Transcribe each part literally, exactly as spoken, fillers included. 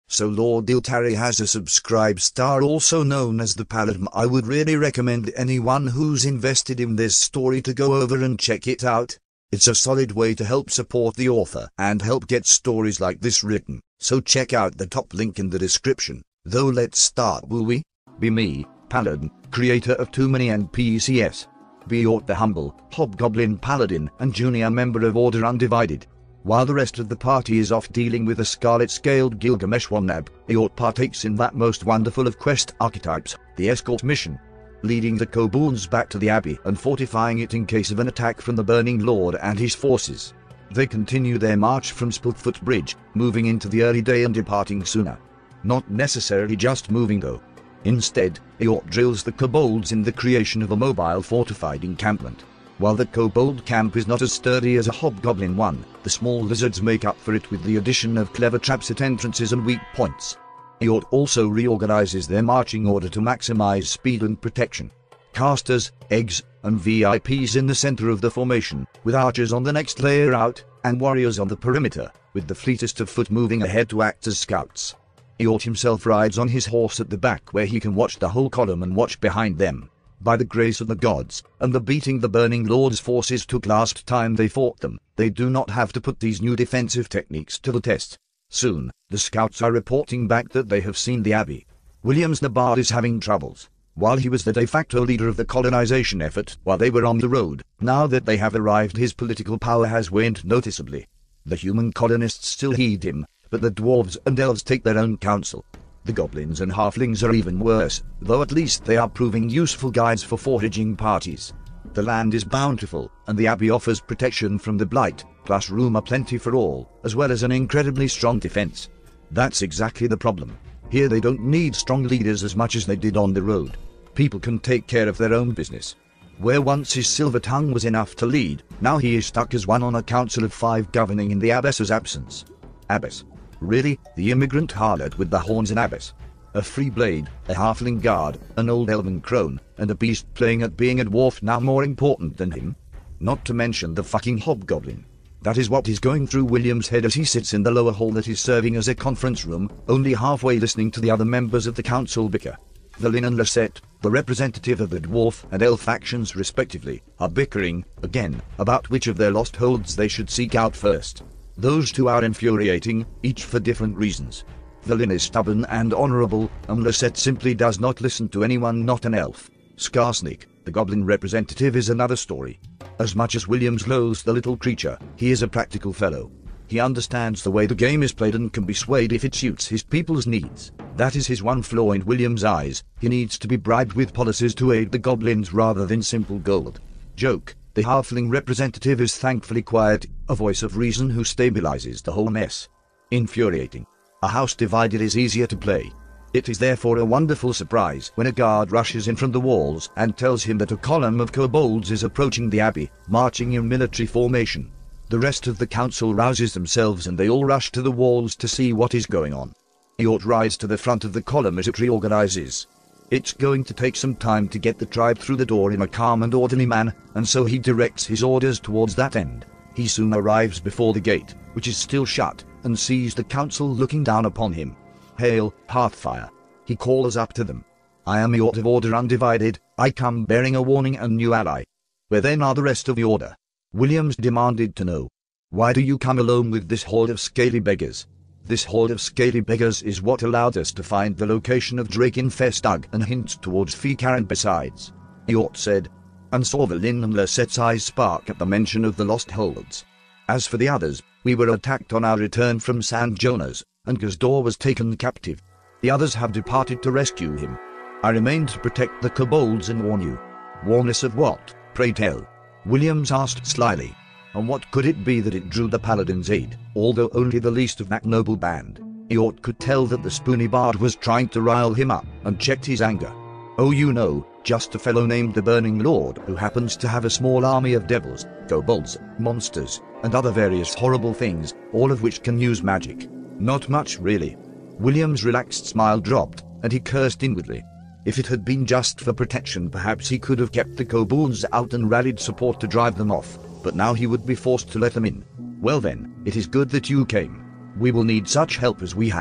So Lord Iltari has a subscribe star also known as the Paladin. I would really recommend anyone who's invested in this story to go over and check it out. It's a solid way to help support the author and help get stories like this written. So check out the top link in the description. Though let's start, will we? Be me, Paladin, creator of Too Many N P Cs. Be Yort the humble, hobgoblin paladin and junior member of Order Undivided. While the rest of the party is off dealing with the scarlet-scaled Gilgamesh Wannab, Yort partakes in that most wonderful of quest archetypes, the escort mission, leading the kobolds back to the Abbey and fortifying it in case of an attack from the Burning Lord and his forces. They continue their march from Spiltfoot Bridge, moving into the early day and departing sooner. Not necessarily just moving though. Instead, Yort drills the kobolds in the creation of a mobile fortified encampment. While the kobold camp is not as sturdy as a hobgoblin one, the small lizards make up for it with the addition of clever traps at entrances and weak points. Yort also reorganizes their marching order to maximize speed and protection. Casters, eggs, and V I Ps in the center of the formation, with archers on the next layer out, and warriors on the perimeter, with the fleetest of foot moving ahead to act as scouts. Yort himself rides on his horse at the back where he can watch the whole column and watch behind them. By the grace of the gods, and the beating the Burning Lord's forces took last time they fought them, they do not have to put these new defensive techniques to the test. Soon, the scouts are reporting back that they have seen the Abbey. Williams the Bard is having troubles. While he was the de facto leader of the colonization effort while they were on the road, now that they have arrived his political power has waned noticeably. The human colonists still heed him, but the dwarves and elves take their own counsel. The goblins and halflings are even worse, though at least they are proving useful guides for foraging parties. The land is bountiful, and the Abbey offers protection from the blight, plus room aplenty for all, as well as an incredibly strong defense. That's exactly the problem. Here they don't need strong leaders as much as they did on the road. People can take care of their own business. Where once his silver tongue was enough to lead, now he is stuck as one on a council of five governing in the Abbess's absence. Abbess. Really, the immigrant harlot with the horns and Abbess. A free blade, a halfling guard, an old elven crone, and a beast playing at being a dwarf now more important than him? Not to mention the fucking hobgoblin. That is what is going through William's head as he sits in the lower hall that is serving as a conference room, only halfway listening to the other members of the council bicker. Thelin and Lisette, the representative of the dwarf and elf factions respectively, are bickering, again, about which of their lost holds they should seek out first. Those two are infuriating, each for different reasons. Thelin is stubborn and honorable, and Lisette simply does not listen to anyone not an elf. Skarsnik, the goblin representative, is another story. As much as Williams loathes the little creature, he is a practical fellow. He understands the way the game is played and can be swayed if it suits his people's needs. That is his one flaw in Williams' eyes. He needs to be bribed with policies to aid the goblins rather than simple gold. Joke. The halfling representative is thankfully quiet, a voice of reason who stabilizes the whole mess. Infuriating. A house divided is easier to play. It is therefore a wonderful surprise when a guard rushes in from the walls and tells him that a column of kobolds is approaching the Abbey, marching in military formation. The rest of the council rouses themselves and they all rush to the walls to see what is going on. Yort rides to the front of the column as it reorganizes. It's going to take some time to get the tribe through the door in a calm and orderly manner, and so he directs his orders towards that end. He soon arrives before the gate, which is still shut, and sees the council looking down upon him. Hail, Hearthfire. He calls up to them. I am Yort of Order Undivided. I come bearing a warning and new ally. Where then are the rest of the order? Williams demanded to know. Why do you come alone with this horde of scaly beggars? This horde of scaly beggars is what allowed us to find the location of Drake in Festug and hints towards Fikaran besides. Yort said, and saw Thelin and Lisette's eyes spark at the mention of the lost holds. As for the others, we were attacked on our return from San Jonas, and Gazdor was taken captive. The others have departed to rescue him. I remained to protect the kobolds and warn you. Warn us of what, pray tell? Williams asked slyly. And what could it be that it drew the paladin's aid, although only the least of that noble band? Yort could tell that the spoony bard was trying to rile him up, and checked his anger. Oh, you know, just a fellow named the Burning Lord who happens to have a small army of devils, kobolds, monsters, and other various horrible things, all of which can use magic. Not much, really. William's relaxed smile dropped, and he cursed inwardly. If it had been just for protection, perhaps he could have kept the kobolds out and rallied support to drive them off. But now he would be forced to let them in. Well then, it is good that you came. We will need such help as we have.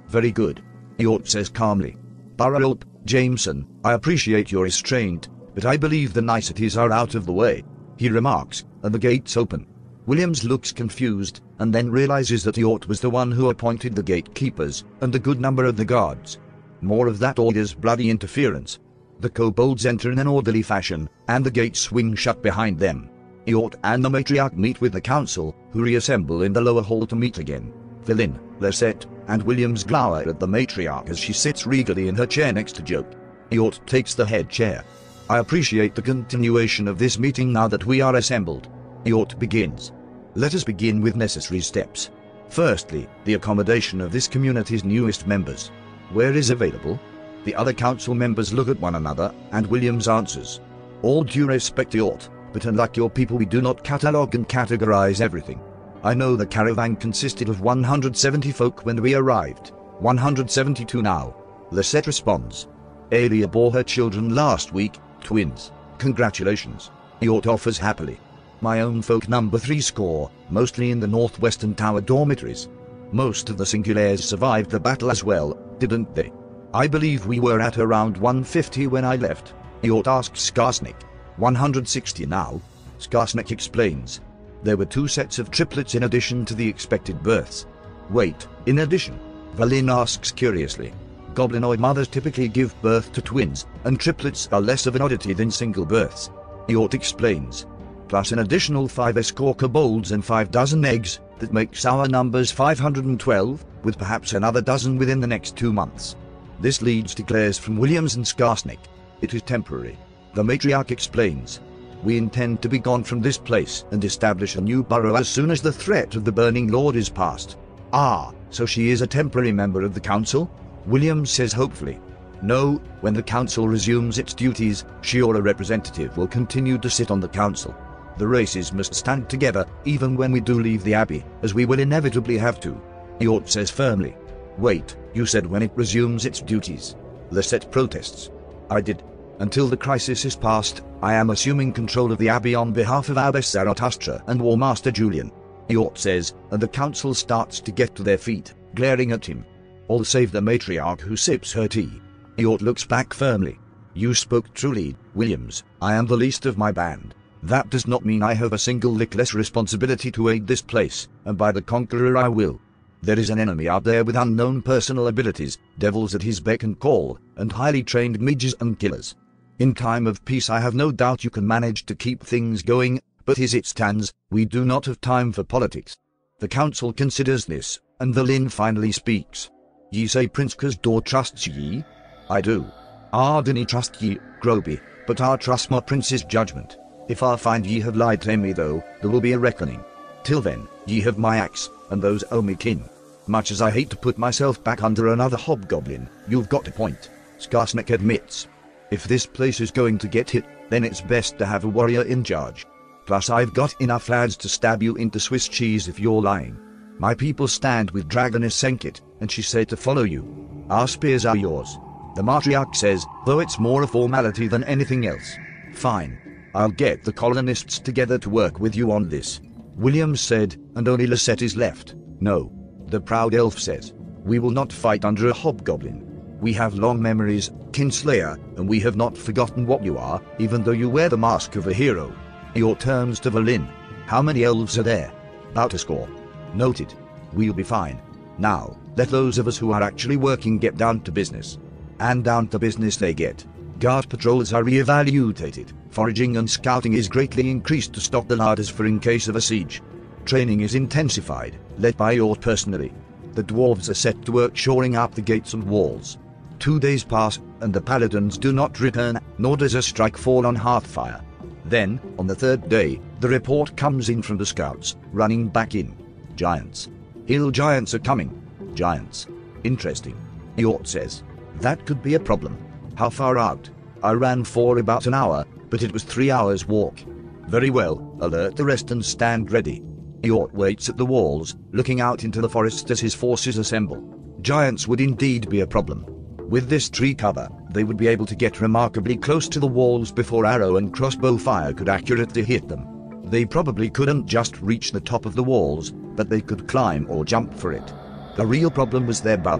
Very good. Eort says calmly. Barrelp, Jameson, I appreciate your restraint, but I believe the niceties are out of the way, he remarks, and the gates open. Williams looks confused, and then realizes that Eort was the one who appointed the gatekeepers, and a good number of the guards. More of that orders bloody interference. The kobolds enter in an orderly fashion, and the gates swing shut behind them. Eort and the matriarch meet with the council, who reassemble in the lower hall to meet again. Valin, Lisette, and Williams glower at the matriarch as she sits regally in her chair next to Joke. Eort takes the head chair. I appreciate the continuation of this meeting now that we are assembled. Eort begins. Let us begin with necessary steps. Firstly, the accommodation of this community's newest members. Where is available? The other council members look at one another, and Williams answers. All due respect Eort, but unlike your people we do not catalogue and categorize everything. I know the caravan consisted of one hundred seventy folk when we arrived. one hundred seventy-two now. Lisette responds. Aelia bore her children last week, twins. Congratulations. Eort offers happily. My own folk number three score, mostly in the northwestern tower dormitories. Most of the Singulares survived the battle as well, didn't they? I believe we were at around one hundred fifty when I left. Eort asks Skarsnik. one hundred sixty now. Skarsnik explains. There were two sets of triplets in addition to the expected births. Wait, in addition? Valin asks curiously. Goblinoid mothers typically give birth to twins, and triplets are less of an oddity than single births. Eort explains. Plus an additional five escort kobolds and five dozen eggs, that makes our numbers five hundred twelve, with perhaps another dozen within the next two months. This leads declares from Williams and Skarsnik. It is temporary. The matriarch explains. We intend to be gone from this place and establish a new burrow as soon as the threat of the Burning Lord is past. Ah, so she is a temporary member of the council? Williams says hopefully. No, when the council resumes its duties, she or a representative will continue to sit on the council. The races must stand together, even when we do leave the Abbey, as we will inevitably have to. Eort says firmly. Wait, you said when it resumes its duties. Lisette protests. I did. Until the crisis is past, I am assuming control of the Abbey on behalf of Abbess Zarathustra and War Master Julian. Eort says, and the council starts to get to their feet, glaring at him. All save the matriarch who sips her tea. Eort looks back firmly. You spoke truly, Williams. I am the least of my band. That does not mean I have a single lick less responsibility to aid this place, and by the Conqueror I will. There is an enemy out there with unknown personal abilities, devils at his beck and call, and highly trained mages and killers. In time of peace I have no doubt you can manage to keep things going, but as it stands, we do not have time for politics. The council considers this, and Valin finally speaks. Ye say Prince Kazdor trusts ye? I do. Ardeni trust ye, Groby, but our trust my prince's judgment. If I find ye have lied to me though, there will be a reckoning. Till then, ye have my axe, and those owe me kin. Much as I hate to put myself back under another hobgoblin, you've got a point. Skarsnik admits. If this place is going to get hit, then it's best to have a warrior in charge. Plus I've got enough lads to stab you into Swiss cheese if you're lying. My people stand with Dragoness Senkit, and she said to follow you. Our spears are yours. The matriarch says, though it's more a formality than anything else. Fine. I'll get the colonists together to work with you on this. Williams said, and only Lisette is left. No. The proud elf says. We will not fight under a hobgoblin. We have long memories, Kinslayer, and we have not forgotten what you are, even though you wear the mask of a hero. Your terms to Valin. How many elves are there? About a score. Noted. We'll be fine. Now, let those of us who are actually working get down to business. And down to business they get. Guard patrols are re-evaluated. Foraging and scouting is greatly increased to stock the larders for in case of a siege. Training is intensified, led by Eort personally. The dwarves are set to work shoring up the gates and walls. Two days pass, and the paladins do not return, nor does a strike fall on Hearthfire. Then, on the third day, the report comes in from the scouts, running back in. Giants. Hill giants are coming. Giants. Interesting. Eort says. That could be a problem. How far out? I ran for about an hour, but it was three hours walk. Very well, alert the rest and stand ready. Eort waits at the walls, looking out into the forest as his forces assemble. Giants would indeed be a problem. With this tree cover, they would be able to get remarkably close to the walls before arrow and crossbow fire could accurately hit them. They probably couldn't just reach the top of the walls, but they could climb or jump for it. The real problem was their bulk.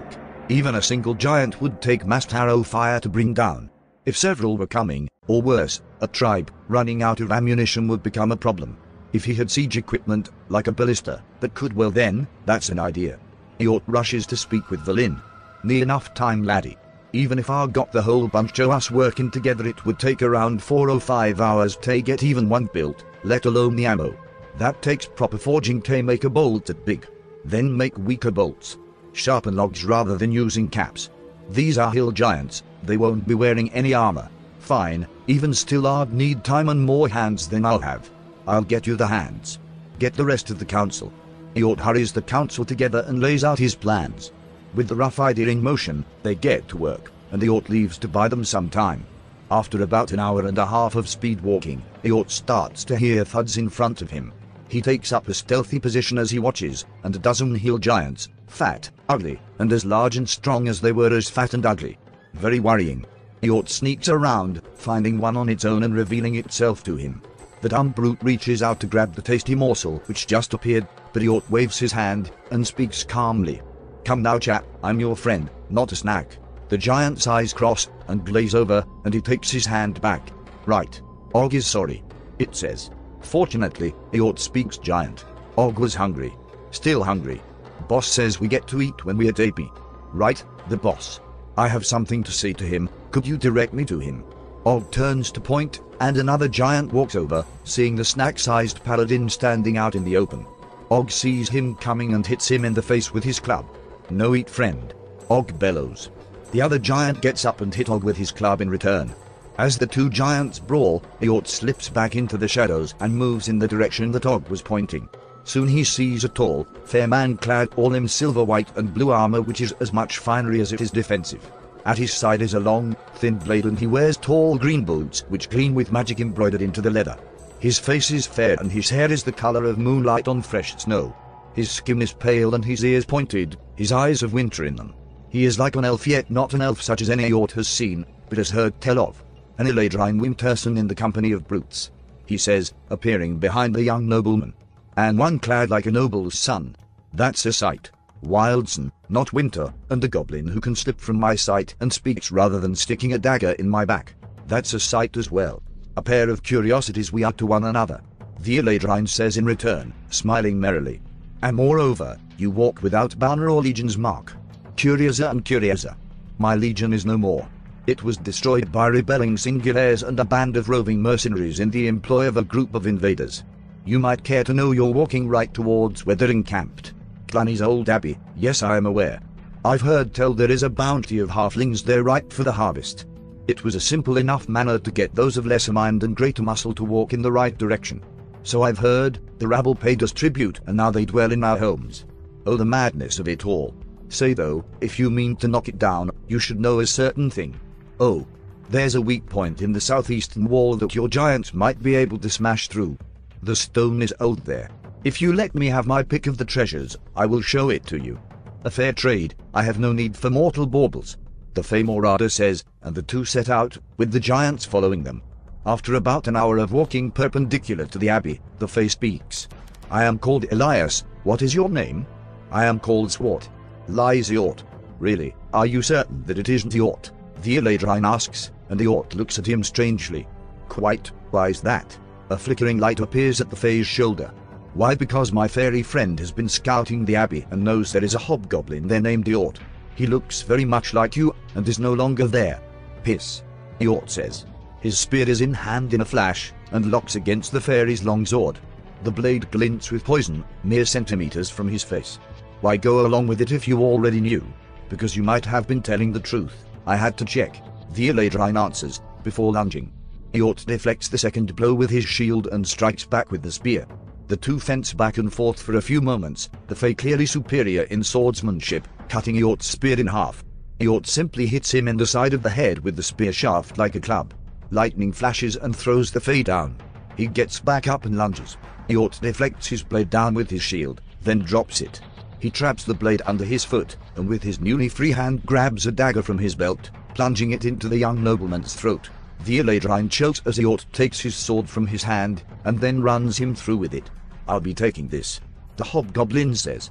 Even a single giant would take massed arrow fire to bring down. If several were coming, or worse, a tribe, running out of ammunition would become a problem. If he had siege equipment, like a ballista, that could well then, that's an idea. Eort rushes to speak with Valin. "Near enough time, laddie. Even if I got the whole bunch of us working together, it would take around four or five hours to get even one built, let alone the ammo. That takes proper forging to make a bolt that big. Then make weaker bolts. Sharpen logs rather than using caps. These are hill giants, they won't be wearing any armor. Fine, even still I'd need time and more hands than I'll have. I'll get you the hands. Get the rest of the council." Eort hurries the council together and lays out his plans. With the rough idea in motion, they get to work, and Eort leaves to buy them some time. After about an hour and a half of speed walking, Eort starts to hear thuds in front of him. He takes up a stealthy position as he watches, and a dozen hill giants, fat, ugly, and as large and strong as they were as fat and ugly. Very worrying. Eort sneaks around, finding one on its own and revealing itself to him. The dumb brute reaches out to grab the tasty morsel which just appeared, but Eort waves his hand, and speaks calmly. "Come now, chap, I'm your friend, not a snack." The giant's eyes cross, and glaze over, and he takes his hand back. "Right. Og is sorry," it says. Fortunately, Eort speaks giant. Og was hungry. Still hungry. "Boss says we get to eat when we at A P. "Right, the boss. I have something to say to him, could you direct me to him?" Og turns to point, and another giant walks over, seeing the snack-sized paladin standing out in the open. Og sees him coming and hits him in the face with his club. "No eat, friend." Og bellows. The other giant gets up and hits Og with his club in return. As the two giants brawl, Eort slips back into the shadows and moves in the direction that Og was pointing. Soon he sees a tall, fair man clad all in silver white and blue armor which is as much finery as it is defensive. At his side is a long, thin blade, and he wears tall green boots which gleam with magic embroidered into the leather. His face is fair and his hair is the color of moonlight on fresh snow. His skin is pale and his ears pointed, his eyes have winter in them. He is like an elf, yet not an elf such as any Eort has seen, but has heard tell of. An Eladrine Winterson in the company of brutes, he says, appearing behind the young nobleman. "And one clad like a noble's son. That's a sight. Wildson, not Winter, and a goblin who can slip from my sight and speaks rather than sticking a dagger in my back. That's a sight as well. A pair of curiosities we are to one another," the Eladrine says in return, smiling merrily. "And moreover, you walk without banner or legion's mark. Curiosa and Curiosa. My legion is no more. It was destroyed by rebelling singulares and a band of roving mercenaries in the employ of a group of invaders. You might care to know you're walking right towards where they're encamped. Cluny's old abbey, yes, I am aware. I've heard tell there is a bounty of halflings there ripe for the harvest. It was a simple enough manner to get those of lesser mind and greater muscle to walk in the right direction. So I've heard, the rabble paid us tribute and now they dwell in our homes. Oh, the madness of it all. Say though, if you mean to knock it down, you should know a certain thing. Oh, there's a weak point in the southeastern wall that your giants might be able to smash through. The stone is old there. If you let me have my pick of the treasures, I will show it to you. A fair trade, I have no need for mortal baubles," the Famorada says, and the two set out, with the giants following them. After about an hour of walking perpendicular to the abbey, the Fae speaks. "I am called Elias. What is your name?" "I am called Swart." "Lies Eort." "Really, are you certain that it isn't Eort?" the Eladrine asks, and Eort looks at him strangely. "Quite, why's that?" A flickering light appears at the Fae's shoulder. "Why, because my fairy friend has been scouting the abbey and knows there is a hobgoblin there named Eort. He looks very much like you, and is no longer there." "Piss," Eort says. His spear is in hand in a flash, and locks against the fairy's long sword. The blade glints with poison, mere centimeters from his face. "Why go along with it if you already knew? Because you might have been telling the truth. I had to check," the Eladrine answers, before lunging. Eort deflects the second blow with his shield and strikes back with the spear. The two fence back and forth for a few moments, the Fae clearly superior in swordsmanship, cutting Eort's spear in half. Eort simply hits him in the side of the head with the spear shaft like a club. Lightning flashes and throws the Fae down. He gets back up and lunges. Eort deflects his blade down with his shield, then drops it. He traps the blade under his foot, and with his newly free hand grabs a dagger from his belt, plunging it into the young nobleman's throat. The Eladrine chokes as Eort takes his sword from his hand, and then runs him through with it. "I'll be taking this," the hobgoblin says.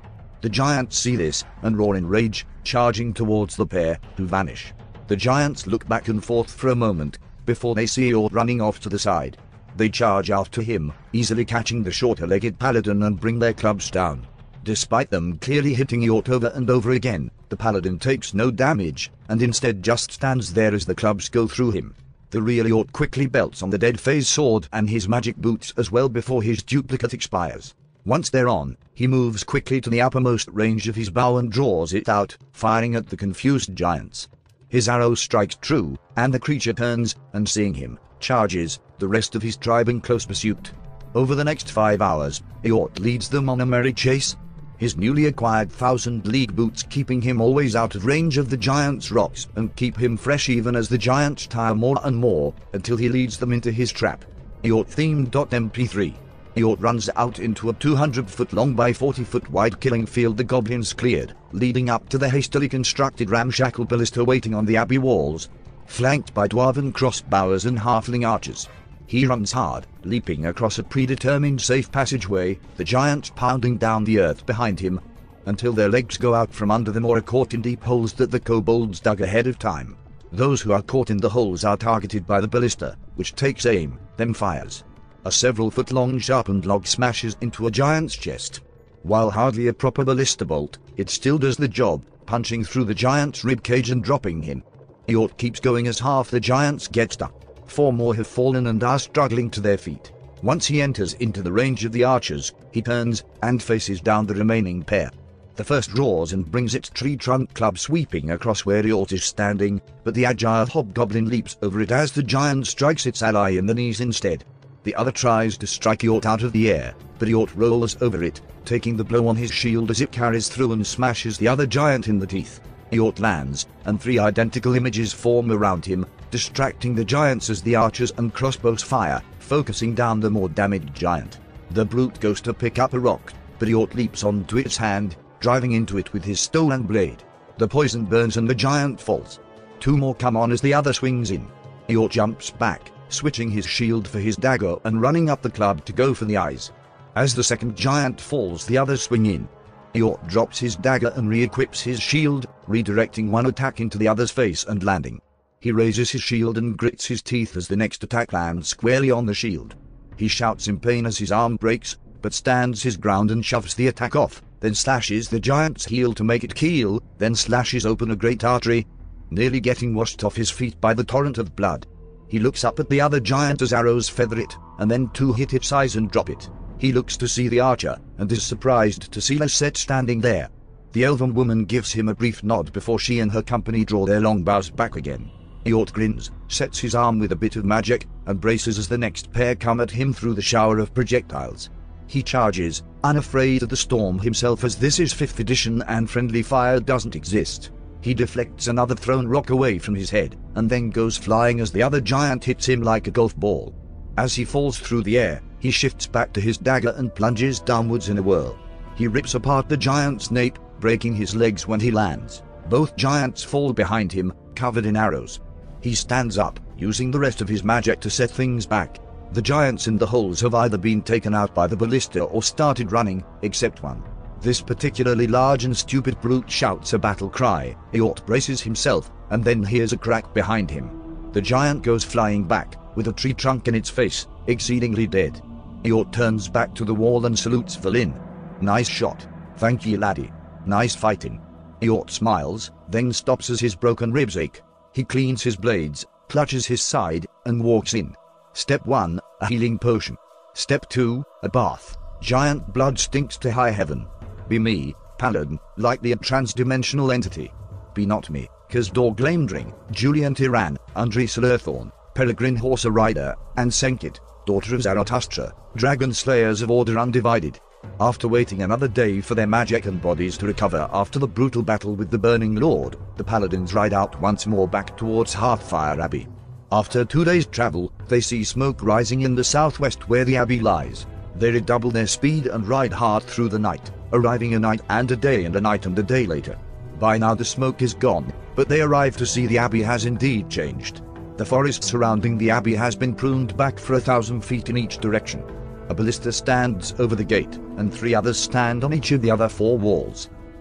The giants see this, and roar in rage, charging towards the pair, who vanish. The giants look back and forth for a moment, before they see Eeyort running off to the side. They charge after him, easily catching the shorter-legged paladin and bring their clubs down. Despite them clearly hitting Eeyort over and over again, the paladin takes no damage, and instead just stands there as the clubs go through him. The real Eeyort quickly belts on the dead phase sword and his magic boots as well before his duplicate expires. Once they're on, he moves quickly to the uppermost range of his bow and draws it out, firing at the confused giants. His arrow strikes true, and the creature turns, and seeing him, charges the rest of his tribe in close pursuit. Over the next five hours, Eeyort leads them on a merry chase, his newly acquired Thousand League boots keeping him always out of range of the giants' rocks and keep him fresh even as the giants tire more and more, until he leads them into his trap. Eeyort-themed M P three. Eeyort runs out into a two hundred foot long by forty foot wide killing field the goblins cleared, leading up to the hastily constructed ramshackle ballista waiting on the abbey walls, flanked by dwarven crossbowers and halfling archers. He runs hard, leaping across a predetermined safe passageway, the giants pounding down the earth behind him, until their legs go out from under them or are caught in deep holes that the kobolds dug ahead of time. Those who are caught in the holes are targeted by the ballista, which takes aim, then fires. A several foot long sharpened log smashes into a giant's chest. While hardly a proper ballista bolt, it still does the job, punching through the giant's ribcage and dropping him. Eeyort keeps going as half the giants get stuck. Four more have fallen and are struggling to their feet. Once he enters into the range of the archers, he turns and faces down the remaining pair. The first roars and brings its tree trunk club sweeping across where Eeyort is standing, but the agile hobgoblin leaps over it as the giant strikes its ally in the knees instead. The other tries to strike Eeyort out of the air, but Eeyort rolls over it, taking the blow on his shield as it carries through and smashes the other giant in the teeth. Eeyort lands, and three identical images form around him, distracting the giants as the archers and crossbows fire, focusing down the more damaged giant. The brute goes to pick up a rock, but Eeyort leaps onto its hand, driving into it with his stolen blade. The poison burns and the giant falls. Two more come on as the other swings in. Eeyort jumps back, switching his shield for his dagger and running up the club to go for the eyes. As the second giant falls, the others swing in. Eeyort drops his dagger and re-equips his shield, redirecting one attack into the other's face and landing. He raises his shield and grits his teeth as the next attack lands squarely on the shield. He shouts in pain as his arm breaks, but stands his ground and shoves the attack off, then slashes the giant's heel to make it keel, then slashes open a great artery, nearly getting washed off his feet by the torrent of blood. He looks up at the other giant as arrows feather it, and then two hit its eyes and drop it. He looks to see the archer, and is surprised to see Lisette standing there. The elven woman gives him a brief nod before she and her company draw their longbows back again. Eeyort grins, sets his arm with a bit of magic, and braces as the next pair come at him through the shower of projectiles. He charges, unafraid of the storm himself as this is fifth edition and friendly fire doesn't exist. He deflects another thrown rock away from his head, and then goes flying as the other giant hits him like a golf ball. As he falls through the air, he shifts back to his dagger and plunges downwards in a whirl. He rips apart the giant's nape, breaking his legs when he lands. Both giants fall behind him, covered in arrows. He stands up, using the rest of his magic to set things back. The giants in the holes have either been taken out by the ballista or started running, except one. This particularly large and stupid brute shouts a battle cry. Eeyort braces himself, and then hears a crack behind him. The giant goes flying back, with a tree trunk in its face, exceedingly dead. Eeyort turns back to the wall and salutes Valin. Nice shot. Thank ye, laddie. Nice fighting. Eeyort smiles, then stops as his broken ribs ache. He cleans his blades, clutches his side, and walks in. Step one, a healing potion. Step two, a bath. Giant blood stinks to high heaven. Be me, Paladin, likely a trans-dimensional entity. Be not me, Kazdor Glamdring, Julian Tyran, Andre Solerthorn, Peregrine Horse Rider, and Senkit, daughter of Zarathustra, Dragon Slayers of Order Undivided. After waiting another day for their magic and bodies to recover after the brutal battle with the Burning Lord, the Paladins ride out once more back towards Hearthfire Abbey. After two days' travel, they see smoke rising in the southwest where the abbey lies. They redouble their speed and ride hard through the night, arriving a night and a day and a night and a day later. By now the smoke is gone, but they arrive to see the abbey has indeed changed. The forest surrounding the abbey has been pruned back for a thousand feet in each direction. A ballista stands over the gate, and three others stand on each of the other four walls.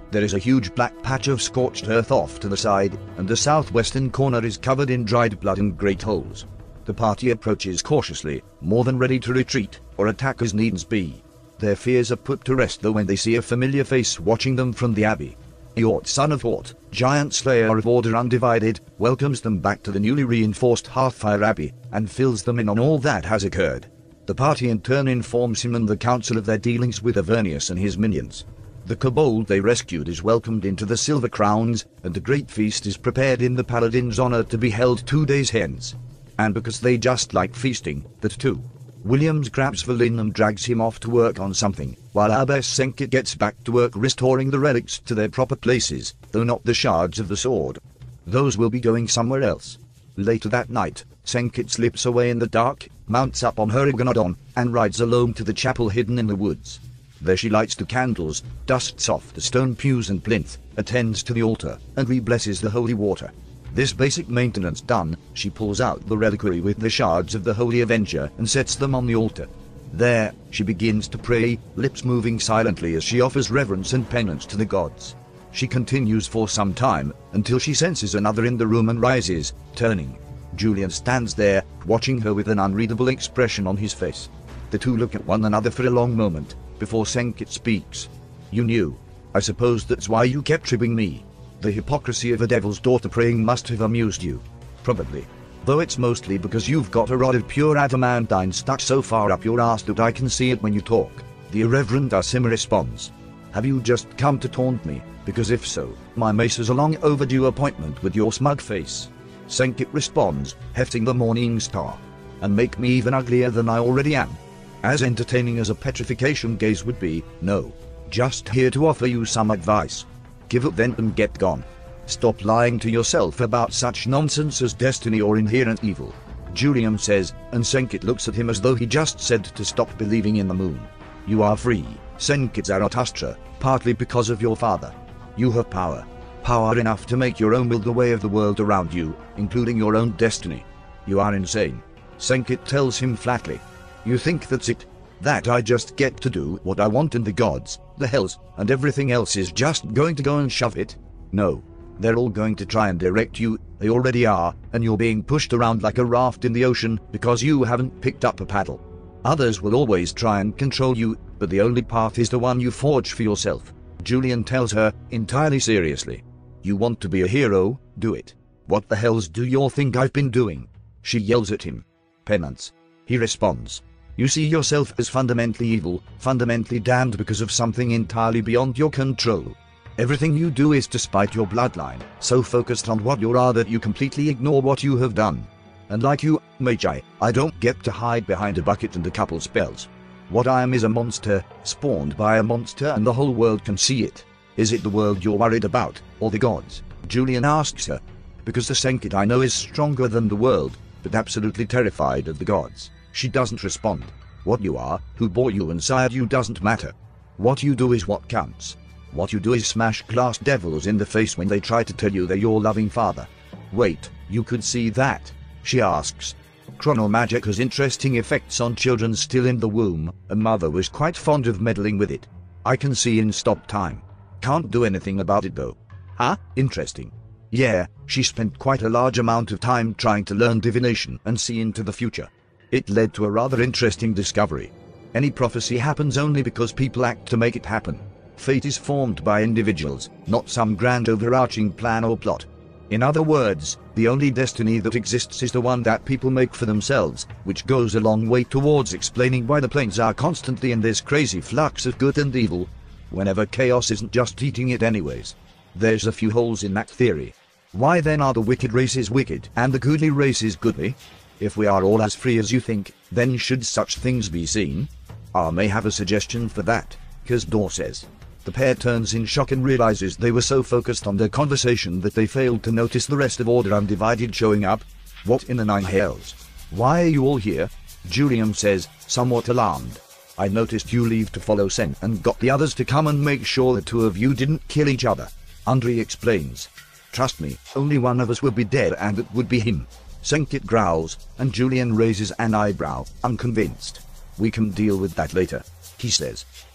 There is a huge black patch of scorched earth off to the side, and the southwestern corner is covered in dried blood and great holes. The party approaches cautiously, more than ready to retreat, or attack as needs be. Their fears are put to rest though when they see a familiar face watching them from the abbey. Eort, son of Hort, giant slayer of Order Undivided, welcomes them back to the newly reinforced Hearthfire Abbey, and fills them in on all that has occurred. The party in turn informs him and the council of their dealings with Avernius and his minions. The kobold they rescued is welcomed into the Silver Crowns, and a great feast is prepared in the paladin's honor to be held two days hence. And because they just like feasting, that too. Williams grabs Valin and drags him off to work on something, while Abbess Senkit gets back to work restoring the relics to their proper places, though not the shards of the sword. Those will be going somewhere else. Later that night, Senkit slips away in the dark, mounts up on her Iguanodon, and rides alone to the chapel hidden in the woods. There she lights the candles, dusts off the stone pews and plinth, attends to the altar, and re-blesses the holy water. This basic maintenance done, she pulls out the reliquary with the shards of the Holy Avenger and sets them on the altar. There, she begins to pray, lips moving silently as she offers reverence and penance to the gods. She continues for some time, until she senses another in the room and rises, turning. Julian stands there, watching her with an unreadable expression on his face. The two look at one another for a long moment, before Senkit speaks. You knew. I suppose that's why you kept tripping me. The hypocrisy of a devil's daughter praying must have amused you. Probably. Though it's mostly because you've got a rod of pure adamantine stuck so far up your ass that I can see it when you talk. The irreverent Asim responds. Have you just come to taunt me? Because if so, my mace has a long overdue appointment with your smug face. Senkit responds, hefting the morning star. And make me even uglier than I already am. As entertaining as a petrification gaze would be, no. Just here to offer you some advice. Give up then and get gone. Stop lying to yourself about such nonsense as destiny or inherent evil. Julian says, and Senkit looks at him as though he just said to stop believing in the moon. You are free, Senkit Zarathustra, partly because of your father. You have power. Power enough to make your own will the way of the world around you, including your own destiny. You are insane. Senkit tells him flatly. You think that's it? That I just get to do what I want and the gods, the hells, and everything else is just going to go and shove it? No. They're all going to try and direct you, they already are, and you're being pushed around like a raft in the ocean because you haven't picked up a paddle. Others will always try and control you, but the only path is the one you forge for yourself. Julian tells her, entirely seriously. You want to be a hero, do it. What the hells do you think I've been doing? She yells at him. Penance. He responds. You see yourself as fundamentally evil, fundamentally damned because of something entirely beyond your control. Everything you do is to spite your bloodline, so focused on what you are that you completely ignore what you have done. And like you, Magi, I don't get to hide behind a bucket and a couple spells. What I am is a monster, spawned by a monster, and the whole world can see it. Is it the world you're worried about, or the gods? Julian asks her. Because the Senkit I know is stronger than the world, but absolutely terrified of the gods. She doesn't respond. What you are, who bore you and sired you doesn't matter. What you do is what counts. What you do is smash glass devils in the face when they try to tell you they're your loving father. Wait, you could see that? She asks. Chronomagic has interesting effects on children still in the womb, and mother was quite fond of meddling with it. I can see in stop time. Can't do anything about it though. Huh? Interesting. Yeah, she spent quite a large amount of time trying to learn divination and see into the future. It led to a rather interesting discovery. Any prophecy happens only because people act to make it happen. Fate is formed by individuals, not some grand overarching plan or plot. In other words, the only destiny that exists is the one that people make for themselves, which goes a long way towards explaining why the planes are constantly in this crazy flux of good and evil, whenever chaos isn't just eating it anyways. There's a few holes in that theory. Why then are the wicked races wicked and the goodly races goodly? If we are all as free as you think, then should such things be seen? I may have a suggestion for that, Kazdor says. The pair turns in shock and realizes they were so focused on their conversation that they failed to notice the rest of Order Undivided showing up. What in the nine hells? Why are you all here? Julian says, somewhat alarmed. I noticed you leave to follow Sen and got the others to come and make sure the two of you didn't kill each other. Andre explains. Trust me, only one of us will be dead and it would be him. Senkit growls, and Julian raises an eyebrow, unconvinced. We can deal with that later, he says.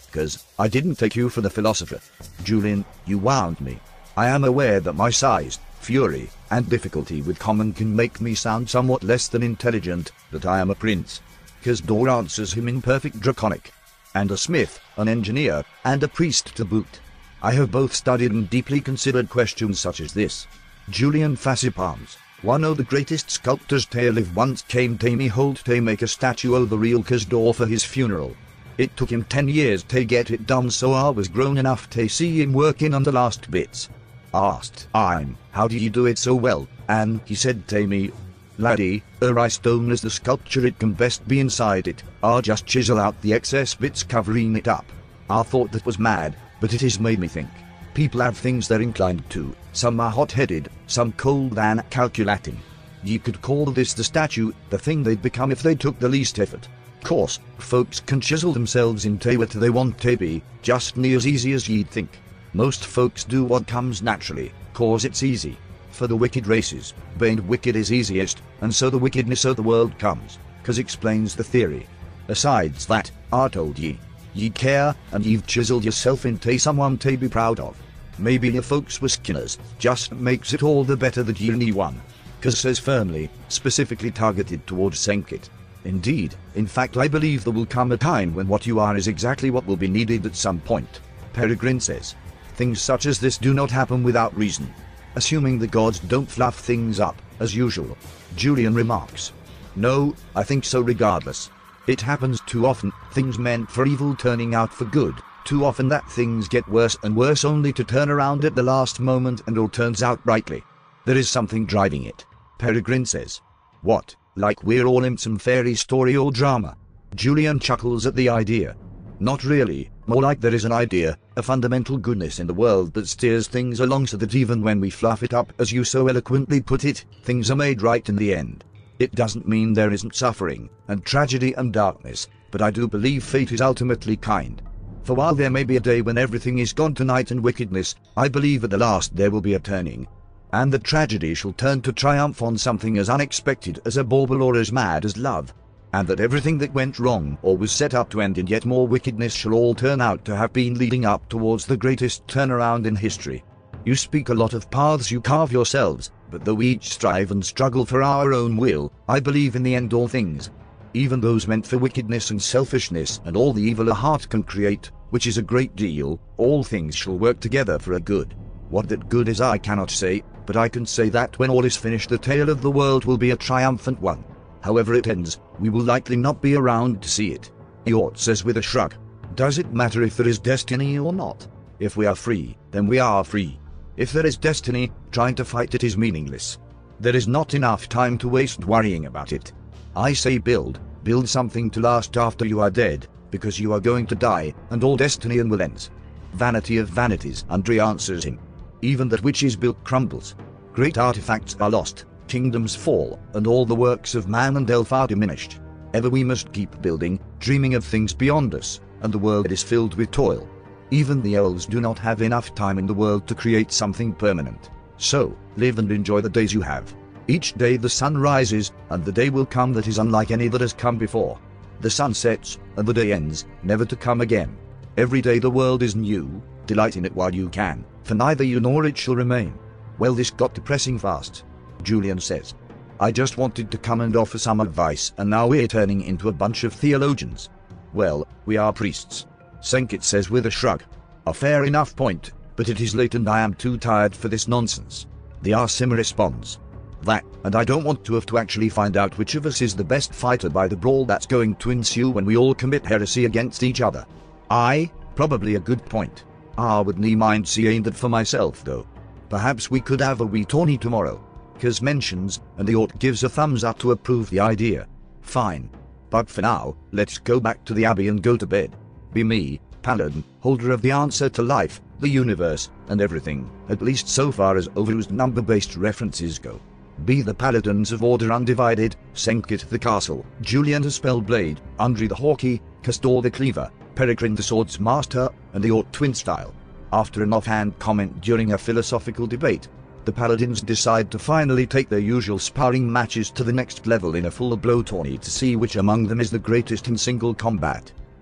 'Cause I didn't take you for the philosopher. Julian, you wound me. I am aware that my size, fury, and difficulty with common can make me sound somewhat less than intelligent, but I am a prince. Kasdor answers him in perfect Draconic. And a smith, an engineer, and a priest to boot. I have both studied and deeply considered questions such as this. Julian Fassipalms, one of the greatest sculptors to live once came to me hold to make a statue of the real Kasdor for his funeral. It took him ten years to get it done, so I was grown enough to see him working on the last bits. Asked I'm, how do you do it so well, and he said to me, laddie, a stone as the sculpture it can best be inside it, I'll just chisel out the excess bits covering it up. I thought that was mad, but it has made me think. People have things they're inclined to, some are hot-headed, some cold and calculating. You could call this the statue, the thing they'd become if they took the least effort. Course, folks can chisel themselves into what they want to be, just near as easy as you'd think. Most folks do what comes naturally, cause it's easy. For the wicked races, being wicked is easiest, and so the wickedness of the world comes, 'cause explains the theory. Besides that, I told ye, ye care, and you've chiseled yourself into someone to be proud of. Maybe your folks were skinners, just makes it all the better that ye any one. 'Cause says firmly, specifically targeted towards Senkit. Indeed, in fact I believe there will come a time when what you are is exactly what will be needed at some point. Peregrine says, things such as this do not happen without reason. Assuming the gods don't fluff things up, as usual. Julian remarks. No, I think so regardless. It happens too often, things meant for evil turning out for good. Too often that things get worse and worse only to turn around at the last moment and all turns out brightly. There is something driving it. Peregrine says. What, like we're all in some fairy story or drama? Julian chuckles at the idea. Not really, more like there is an idea, a fundamental goodness in the world that steers things along so that even when we fluff it up, as you so eloquently put it, things are made right in the end. It doesn't mean there isn't suffering, and tragedy and darkness, but I do believe fate is ultimately kind. For while there may be a day when everything is gone to night and wickedness, I believe at the last there will be a turning. And the tragedy shall turn to triumph on something as unexpected as a bauble or as mad as love. And that everything that went wrong or was set up to end in yet more wickedness shall all turn out to have been leading up towards the greatest turnaround in history. You speak a lot of paths you carve yourselves, but though we each strive and struggle for our own will, I believe in the end all things, even those meant for wickedness and selfishness and all the evil a heart can create, which is a great deal, all things shall work together for a good. What that good is I cannot say, but I can say that when all is finished the tale of the world will be a triumphant one. However it ends, we will likely not be around to see it. Eort says with a shrug. Does it matter if there is destiny or not? If we are free, then we are free. If there is destiny, trying to fight it is meaningless. There is not enough time to waste worrying about it. I say build, build something to last after you are dead, because you are going to die, and all destiny and will ends. Vanity of vanities, Andre answers him. Even that which is built crumbles. Great artifacts are lost. Kingdoms fall, and all the works of man and elf are diminished. Ever we must keep building, dreaming of things beyond us, and the world is filled with toil. Even the elves do not have enough time in the world to create something permanent. So, live and enjoy the days you have. Each day the sun rises, and the day will come that is unlike any that has come before. The sun sets, and the day ends, never to come again. Every day the world is new, delight in it while you can, for neither you nor it shall remain. Well, this got depressing fast. Julian says. I just wanted to come and offer some advice, and now we're turning into a bunch of theologians. Well, we are priests. Senkit says with a shrug. A fair enough point, but it is late and I am too tired for this nonsense. The Arsim responds. That, and I don't want to have to actually find out which of us is the best fighter by the brawl that's going to ensue when we all commit heresy against each other. I, probably a good point. I would nie mind seeing that for myself though. Perhaps we could have a wee tourney tomorrow. Kaz mentions, and Eort gives a thumbs up to approve the idea. Fine. But for now, let's go back to the Abbey and go to bed. Be me, Paladin, holder of the answer to life, the universe, and everything, at least so far as overused number-based references go. Be the Paladins of Order Undivided, Senkit the Castle, Julian the Spellblade, Andre the Hawkey, Kasdor the Cleaver, Peregrine the Swords Master, and Eort Twinstyle. After an offhand comment during a philosophical debate, the Paladins decide to finally take their usual sparring matches to the next level in a full-blow tourney to see which among them is the greatest in single combat.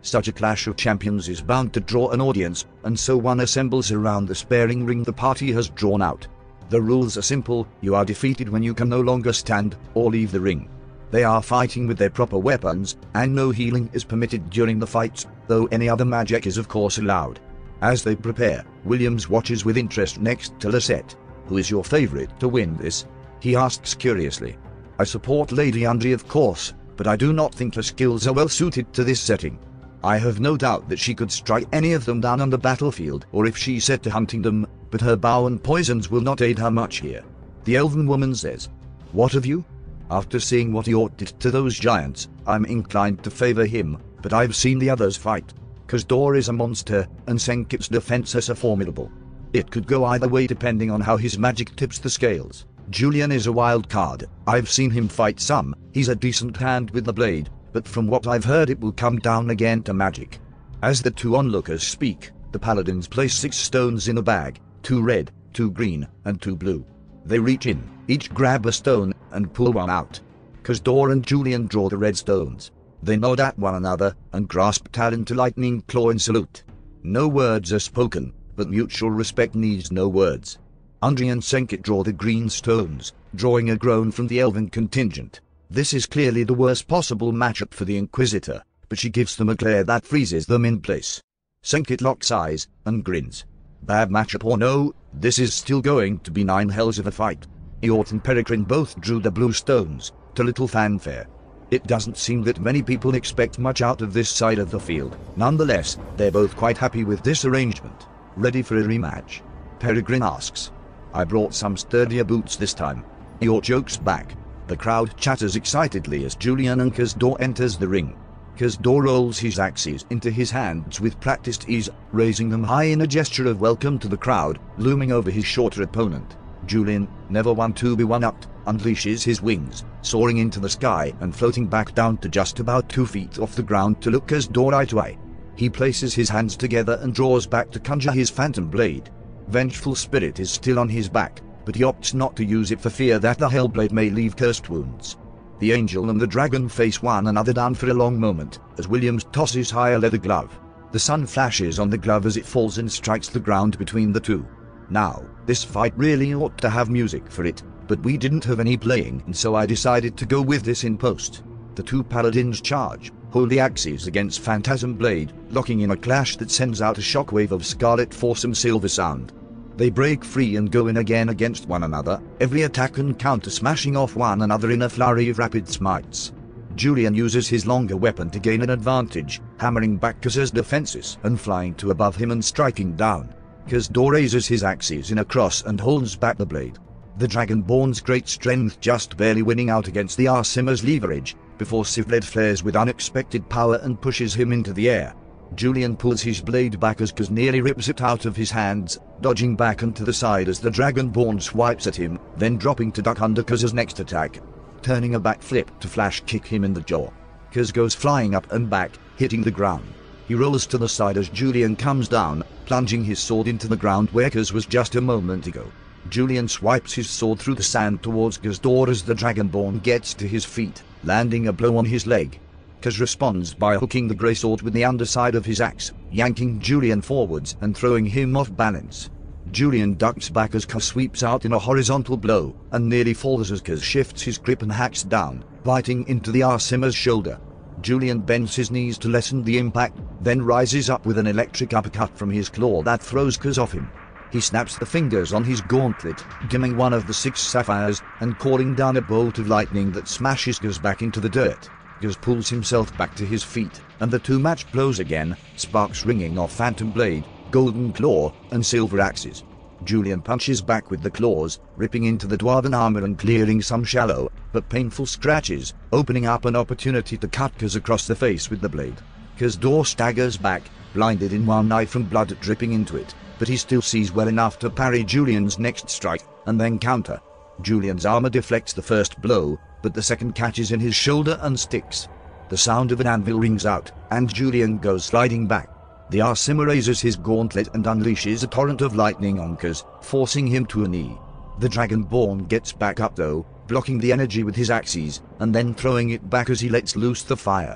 Such a clash of champions is bound to draw an audience, and so one assembles around the sparring ring the party has drawn out. The rules are simple: you are defeated when you can no longer stand or leave the ring. They are fighting with their proper weapons, and no healing is permitted during the fights, though any other magic is of course allowed. As they prepare, Williams watches with interest next to Lisette. "Who is your favorite to win this?" he asks curiously. "I support Lady Undry of course, but I do not think her skills are well suited to this setting. I have no doubt that she could strike any of them down on the battlefield, or if she set to hunting them, but her bow and poisons will not aid her much here." The elven woman says, "What of you? After seeing what Iort did to those giants, I'm inclined to favor him, but I've seen the others fight. Kazdor is a monster, and Senkit's defenses are formidable. It could go either way depending on how his magic tips the scales. Julian is a wild card. I've seen him fight some, he's a decent hand with the blade, but from what I've heard it will come down again to magic." As the two onlookers speak, the paladins place six stones in a bag, two red, two green, and two blue. They reach in, each grab a stone, and pull one out. Kazdor and Julian draw the red stones. They nod at one another, and grasp Talon to Lightning Claw in salute. No words are spoken, but mutual respect needs no words. Undry and Senkit draw the green stones, drawing a groan from the elven contingent. This is clearly the worst possible matchup for the Inquisitor, but she gives them a glare that freezes them in place. Senkit locks eyes, and grins. Bad matchup or no, this is still going to be nine hells of a fight. Iort and Peregrine both drew the blue stones, to little fanfare. It doesn't seem that many people expect much out of this side of the field. Nonetheless, they're both quite happy with this arrangement. Ready for a rematch? Peregrine asks. "I brought some sturdier boots this time." Iort jokes back. The crowd chatters excitedly as Julian and Kazdor enters the ring. Kazdor rolls his axes into his hands with practiced ease, raising them high in a gesture of welcome to the crowd, looming over his shorter opponent. Julian, never one to be one-upped, unleashes his wings, soaring into the sky and floating back down to just about two feet off the ground to look Kazdor eye to eye. He places his hands together and draws back to conjure his phantom blade. Vengeful spirit is still on his back, but he opts not to use it for fear that the Hellblade may leave cursed wounds. The angel and the dragon face one another down for a long moment, as Williams tosses high a leather glove. The sun flashes on the glove as it falls and strikes the ground between the two. Now, this fight really ought to have music for it, but we didn't have any playing, and so I decided to go with this in post. The two paladins charge, holy axes against Phantasm Blade, locking in a clash that sends out a shockwave of scarlet foursome silver sound. They break free and go in again against one another, every attack and counter smashing off one another in a flurry of rapid smites. Julian uses his longer weapon to gain an advantage, hammering back Kazdor's defenses and flying to above him and striking down. Kazdor raises his axes in a cross and holds back the blade. The Dragonborn's great strength just barely winning out against the Arsimer's leverage, before Sivled flares with unexpected power and pushes him into the air. Julian pulls his blade back as Kaz nearly rips it out of his hands, dodging back and to the side as the Dragonborn swipes at him, then dropping to duck under Kaz's next attack. Turning a backflip to flash kick him in the jaw. Kaz goes flying up and back, hitting the ground. He rolls to the side as Julian comes down, plunging his sword into the ground where Kaz was just a moment ago. Julian swipes his sword through the sand towards Kazdor as the Dragonborn gets to his feet, landing a blow on his leg. Kaz responds by hooking the grey sword with the underside of his axe, yanking Julian forwards and throwing him off balance. Julian ducks back as Kaz sweeps out in a horizontal blow, and nearly falls as Kaz shifts his grip and hacks down, biting into the Arsimer's shoulder. Julian bends his knees to lessen the impact, then rises up with an electric uppercut from his claw that throws Kaz off him. He snaps the fingers on his gauntlet, dimming one of the six sapphires, and calling down a bolt of lightning that smashes Kaz back into the dirt. Kaz pulls himself back to his feet, and the two match blows again, sparks ringing off Phantom Blade, Golden Claw, and Silver Axes. Julian punches back with the claws, ripping into the dwarven armor and clearing some shallow, but painful scratches, opening up an opportunity to cut Kaz across the face with the blade. Kazdor staggers back, blinded in one eye from blood dripping into it, but he still sees well enough to parry Julian's next strike, and then counter. Julian's armor deflects the first blow, but the second catches in his shoulder and sticks. The sound of an anvil rings out, and Julian goes sliding back. The Arsimer raises his gauntlet and unleashes a torrent of lightning on Kaz, forcing him to a knee. The Dragonborn gets back up though, blocking the energy with his axes, and then throwing it back as he lets loose the fire.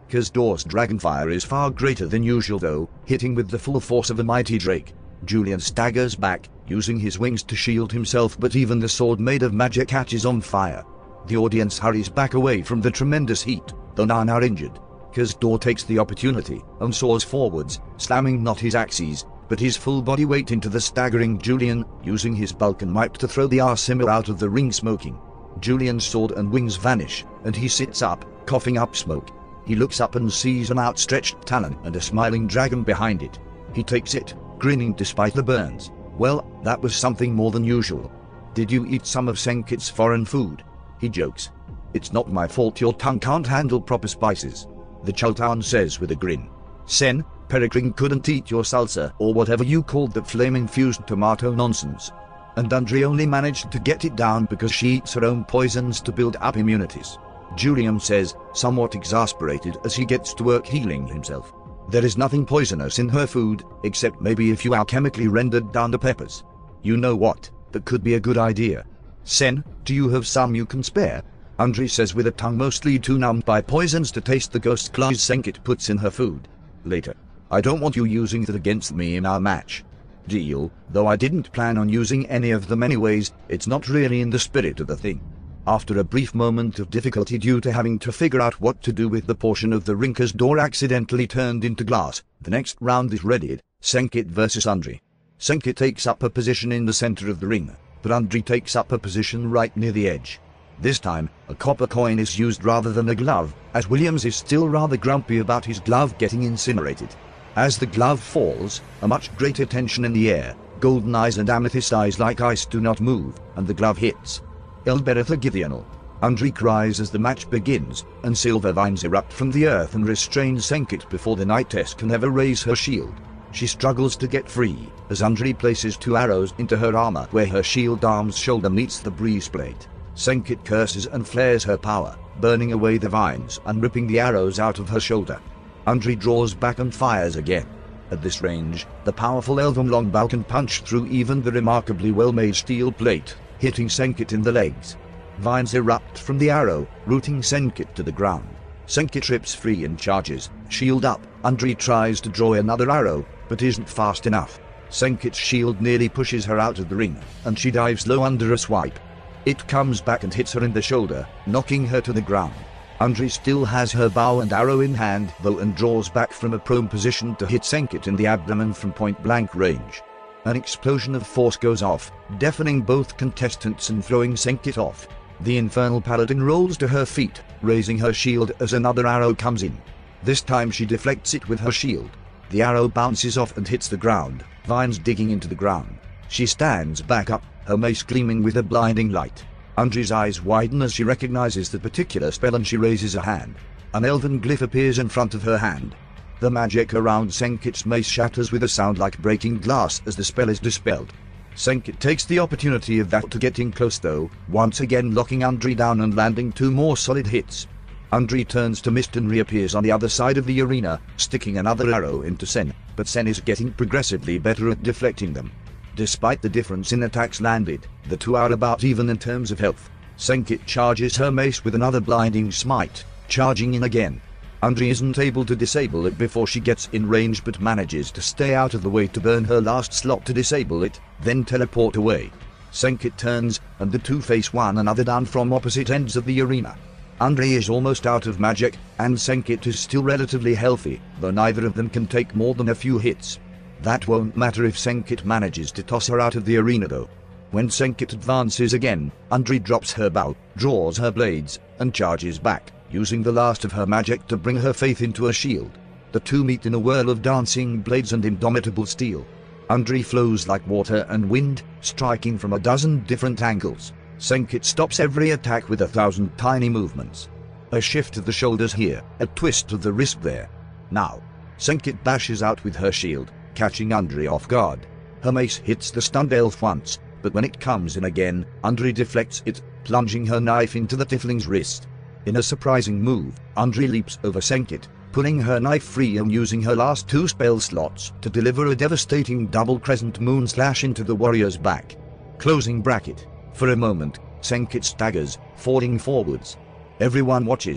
Kazdor's dragonfire is far greater than usual though, hitting with the full force of a mighty drake. Julian staggers back, using his wings to shield himself, but even the sword made of magic catches on fire. The audience hurries back away from the tremendous heat, though none are injured. Kazdor takes the opportunity and soars forwards, slamming not his axes, but his full body weight into the staggering Julian, using his bulk and might to throw the Arsimir out of the ring smoking. Julian's sword and wings vanish, and he sits up, coughing up smoke. He looks up and sees an outstretched talon and a smiling dragon behind it. He takes it, grinning despite the burns. Well, that was something more than usual. Did you eat some of Senkit's foreign food? He jokes. It's not my fault your tongue can't handle proper spices, the Chultan says with a grin. Sen, Peregrine couldn't eat your salsa or whatever you called that flame-infused tomato nonsense. And Andri only managed to get it down because she eats her own poisons to build up immunities, Julian says, somewhat exasperated as he gets to work healing himself. There is nothing poisonous in her food, except maybe if you alchemically rendered down the peppers. You know what, that could be a good idea. Sen, do you have some you can spare? Andri says with a tongue mostly too numbed by poisons to taste the ghost claws Senkit puts in her food. Later. I don't want you using that against me in our match. Deal, though I didn't plan on using any of them anyways, it's not really in the spirit of the thing. After a brief moment of difficulty due to having to figure out what to do with the portion of the ring Kazdor accidentally turned into glass, the next round is readied, Senkit versus Andri. Senkit takes up a position in the center of the ring, but Andri takes up a position right near the edge. This time, a copper coin is used rather than a glove, as Williams is still rather grumpy about his glove getting incinerated. As the glove falls, a much greater tension in the air, golden eyes and amethyst eyes like ice do not move, and the glove hits. Elberetha Githyanel. Andri cries as the match begins, and silver vines erupt from the earth and restrain Senkit before the Knightess can ever raise her shield. She struggles to get free, as Andri places two arrows into her armor where her shield arm's shoulder meets the breastplate. Senkit curses and flares her power, burning away the vines and ripping the arrows out of her shoulder. Andri draws back and fires again. At this range, the powerful elven longbow can punch through even the remarkably well-made steel plate, hitting Senkit in the legs. Vines erupt from the arrow, rooting Senkit to the ground. Senkit trips free and charges, shield up. Andri tries to draw another arrow, but isn't fast enough. Senkit's shield nearly pushes her out of the ring, and she dives low under a swipe. It comes back and hits her in the shoulder, knocking her to the ground. Andri still has her bow and arrow in hand though, and draws back from a prone position to hit Senkit in the abdomen from point-blank range. An explosion of force goes off, deafening both contestants and throwing Senkit off. The infernal paladin rolls to her feet, raising her shield as another arrow comes in. This time she deflects it with her shield. The arrow bounces off and hits the ground, vines digging into the ground. She stands back up, her mace gleaming with a blinding light. Andri's eyes widen as she recognizes the particular spell and she raises a hand. An elven glyph appears in front of her hand. The magic around Senkit's mace shatters with a sound like breaking glass as the spell is dispelled. Senkit takes the opportunity of that to get in close though, once again locking Andri down and landing two more solid hits. Andri turns to mist and reappears on the other side of the arena, sticking another arrow into Sen, but Sen is getting progressively better at deflecting them. Despite the difference in attacks landed, the two are about even in terms of health. Senkit charges her mace with another blinding smite, charging in again. Andri isn't able to disable it before she gets in range but manages to stay out of the way to burn her last slot to disable it, then teleport away. Senkit turns, and the two face one another down from opposite ends of the arena. Andri is almost out of magic, and Senkit is still relatively healthy, though neither of them can take more than a few hits. That won't matter if Senkit manages to toss her out of the arena though. When Senkit advances again, Andri drops her bow, draws her blades, and charges back, using the last of her magic to bring her faith into a shield. The two meet in a whirl of dancing blades and indomitable steel. Andri flows like water and wind, striking from a dozen different angles. Senkit stops every attack with a thousand tiny movements. A shift of the shoulders here, a twist of the wrist there. Now, Senkit bashes out with her shield, catching Andri off guard. Her mace hits the stunned elf once, but when it comes in again, Andri deflects it, plunging her knife into the tiefling's wrist. In a surprising move, Andri leaps over Senkit, pulling her knife free and using her last two spell slots to deliver a devastating double crescent moon slash into the warrior's back. Closing bracket. For a moment, Senkit staggers, falling forwards. Everyone watches,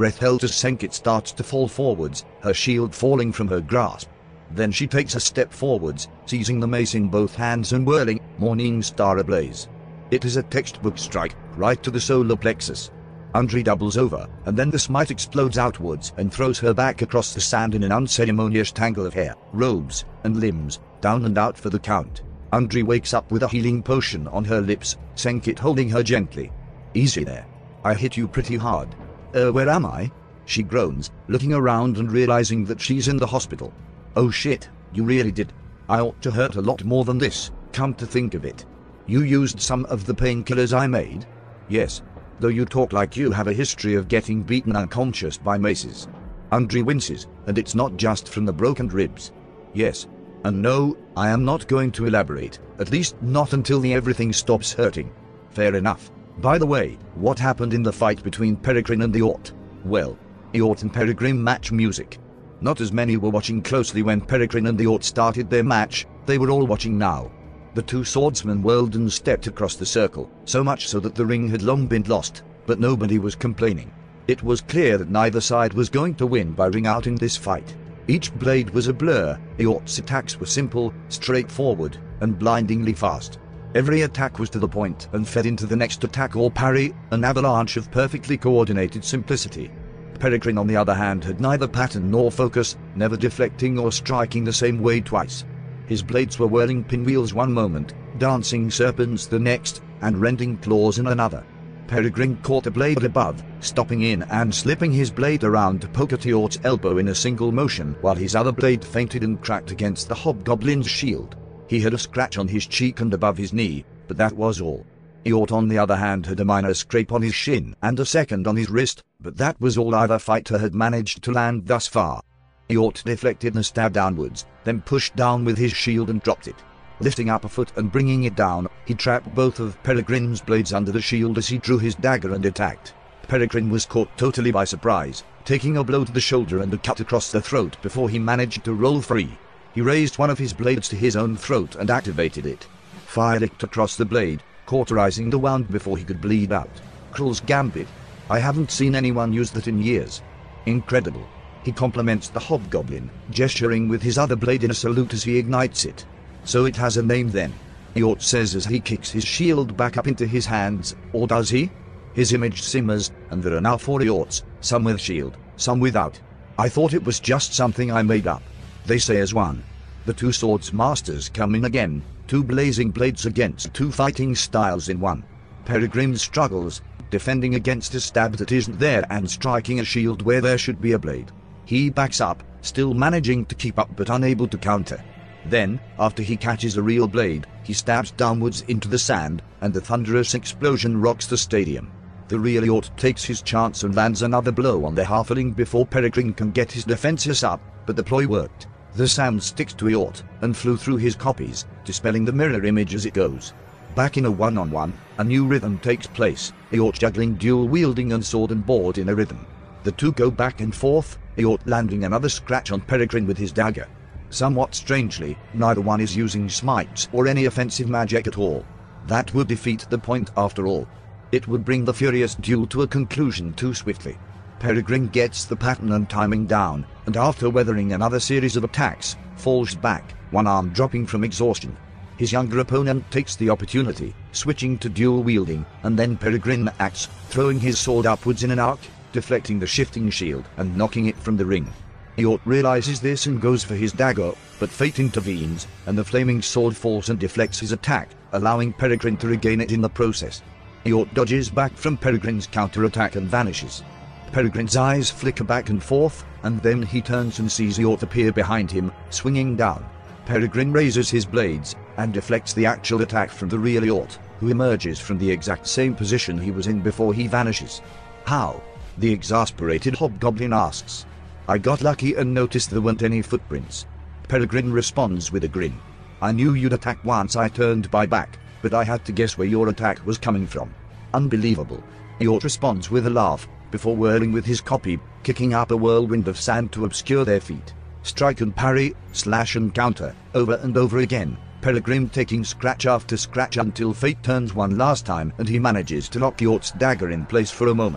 breath held as Senkit starts to fall forwards, her shield falling from her grasp. Then she takes a step forwards, seizing the mace in both hands and whirling, Morning Star ablaze. It is a textbook strike, right to the solar plexus. Undri doubles over, and then the smite explodes outwards and throws her back across the sand in an unceremonious tangle of hair, robes, and limbs, down and out for the count. Undri wakes up with a healing potion on her lips, Senkit holding her gently. Easy there. I hit you pretty hard. Er, uh, where am I? She groans, looking around and realizing that she's in the hospital. Oh shit, you really did. I ought to hurt a lot more than this, come to think of it. You used some of the painkillers I made? Yes. Though you talk like you have a history of getting beaten unconscious by maces. Undri winces, and it's not just from the broken ribs. Yes. And no, I am not going to elaborate, at least not until the everything stops hurting. Fair enough. By the way, what happened in the fight between Peregrine and Eort? Well, Eort and Peregrine match music. Not as many were watching closely when Peregrine and Eort started their match, they were all watching now. The two swordsmen whirled and stepped across the circle, so much so that the ring had long been lost, but nobody was complaining. It was clear that neither side was going to win by ring out in this fight. Each blade was a blur, Eort's attacks were simple, straightforward, and blindingly fast. Every attack was to the point and fed into the next attack or parry, an avalanche of perfectly coordinated simplicity. Peregrine on the other hand had neither pattern nor focus, never deflecting or striking the same way twice. His blades were whirling pinwheels one moment, dancing serpents the next, and rending claws in another. Peregrine caught a blade above, stopping in and slipping his blade around to poke at Eort's elbow in a single motion while his other blade feinted and cracked against the hobgoblin's shield. He had a scratch on his cheek and above his knee, but that was all. Eort on the other hand had a minor scrape on his shin and a second on his wrist, but that was all either fighter had managed to land thus far. Eort deflected and stabbed downwards, then pushed down with his shield and dropped it. Lifting up a foot and bringing it down, he trapped both of Peregrine's blades under the shield as he drew his dagger and attacked. Peregrine was caught totally by surprise, taking a blow to the shoulder and a cut across the throat before he managed to roll free. He raised one of his blades to his own throat and activated it. Fire licked across the blade, cauterizing the wound before he could bleed out. Krul's Gambit. I haven't seen anyone use that in years. Incredible. He compliments the hobgoblin, gesturing with his other blade in a salute as he ignites it. So it has a name then. Eort says as he kicks his shield back up into his hands, or does he? His image simmers, and there are now four Eorts, some with shield, some without. I thought it was just something I made up. They say as one. The two swords masters come in again, two blazing blades against two fighting styles in one. Peregrine struggles, defending against a stab that isn't there and striking a shield where there should be a blade. He backs up, still managing to keep up but unable to counter. Then, after he catches a real blade, he stabs downwards into the sand, and the thunderous explosion rocks the stadium. The real Eort takes his chance and lands another blow on the halfling before Peregrine can get his defenses up, but the ploy worked. The sand sticks to Eort, and flew through his copies, dispelling the mirror image as it goes. Back in a one-on-one, a new rhythm takes place, Eort juggling dual-wielding and sword and board in a rhythm. The two go back and forth, Eort landing another scratch on Peregrine with his dagger. Somewhat strangely, neither one is using smites or any offensive magic at all. That would defeat the point after all. It would bring the furious duel to a conclusion too swiftly. Peregrine gets the pattern and timing down, and after weathering another series of attacks, falls back, one arm dropping from exhaustion. His younger opponent takes the opportunity, switching to dual wielding, and then Peregrine acts, throwing his sword upwards in an arc, deflecting the shifting shield and knocking it from the ring. Eort realizes this and goes for his dagger, but fate intervenes, and the flaming sword falls and deflects his attack, allowing Peregrine to regain it in the process. Eort dodges back from Peregrine's counterattack and vanishes. Peregrine's eyes flicker back and forth, and then he turns and sees Eort appear behind him, swinging down. Peregrine raises his blades, and deflects the actual attack from the real Eort, who emerges from the exact same position he was in before he vanishes. How? The exasperated hobgoblin asks. I got lucky and noticed there weren't any footprints. Peregrine responds with a grin. I knew you'd attack once I turned my back, but I had to guess where your attack was coming from. Unbelievable. Eort responds with a laugh, before whirling with his copy, kicking up a whirlwind of sand to obscure their feet. Strike and parry, slash and counter, over and over again, Peregrine taking scratch after scratch until fate turns one last time and he manages to lock Eort's dagger in place for a moment.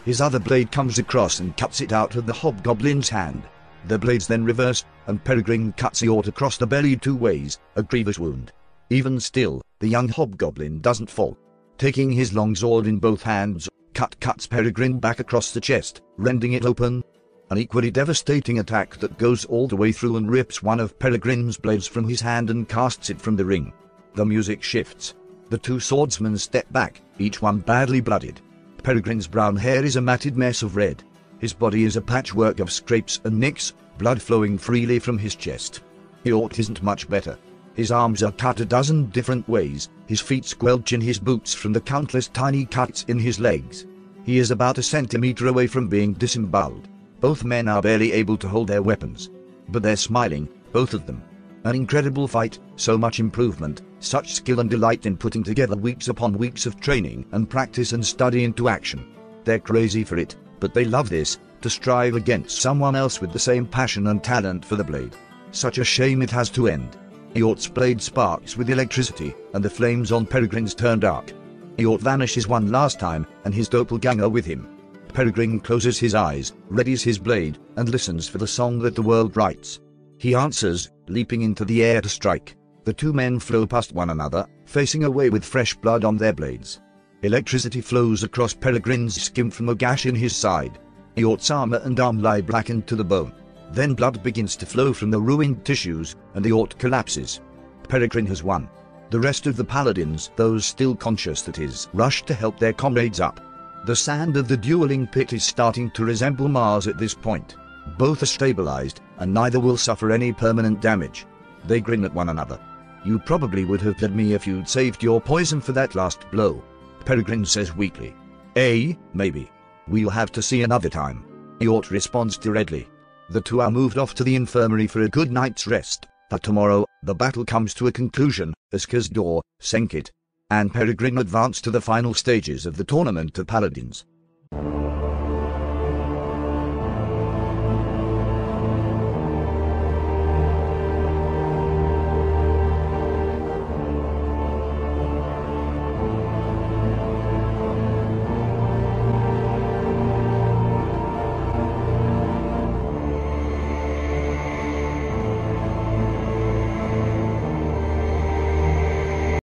His other blade comes across and cuts it out of the hobgoblin's hand. The blades then reverse, and Peregrine cuts Eeyort across the belly two ways, a grievous wound. Even still, the young hobgoblin doesn't fall. Taking his long sword in both hands, Cut cuts Peregrine back across the chest, rending it open. An equally devastating attack that goes all the way through and rips one of Peregrine's blades from his hand and casts it from the ring. The music shifts. The two swordsmen step back, each one badly blooded. Peregrine's brown hair is a matted mess of red. His body is a patchwork of scrapes and nicks, blood flowing freely from his chest. Eeyort isn't much better. His arms are cut a dozen different ways, his feet squelch in his boots from the countless tiny cuts in his legs. He is about a centimeter away from being disemboweled. Both men are barely able to hold their weapons. But they're smiling, both of them. An incredible fight, so much improvement, such skill and delight in putting together weeks upon weeks of training and practice and study into action. They're crazy for it, but they love this, to strive against someone else with the same passion and talent for the blade. Such a shame it has to end. Eeyort's blade sparks with electricity, and the flames on Peregrine's turn dark. Eeyort vanishes one last time, and his doppelganger with him. Peregrine closes his eyes, readies his blade, and listens for the song that the world writes. He answers, leaping into the air to strike. The two men flow past one another, facing away with fresh blood on their blades. Electricity flows across Peregrine's skin from a gash in his side. Eeyort's armor and arm lie blackened to the bone. Then blood begins to flow from the ruined tissues, and Eeyort collapses. Peregrine has won. The rest of the paladins, those still conscious that is, rush to help their comrades up. The sand of the dueling pit is starting to resemble Mars at this point. Both are stabilized, and neither will suffer any permanent damage. They grin at one another. You probably would have killed me if you'd saved your poison for that last blow, Peregrine says weakly. Eh, maybe. We'll have to see another time, Eeyort responds directly. The two are moved off to the infirmary for a good night's rest, but tomorrow, the battle comes to a conclusion, as Kazdor, Senkit, and Peregrine advance to the final stages of the Tournament of Paladins.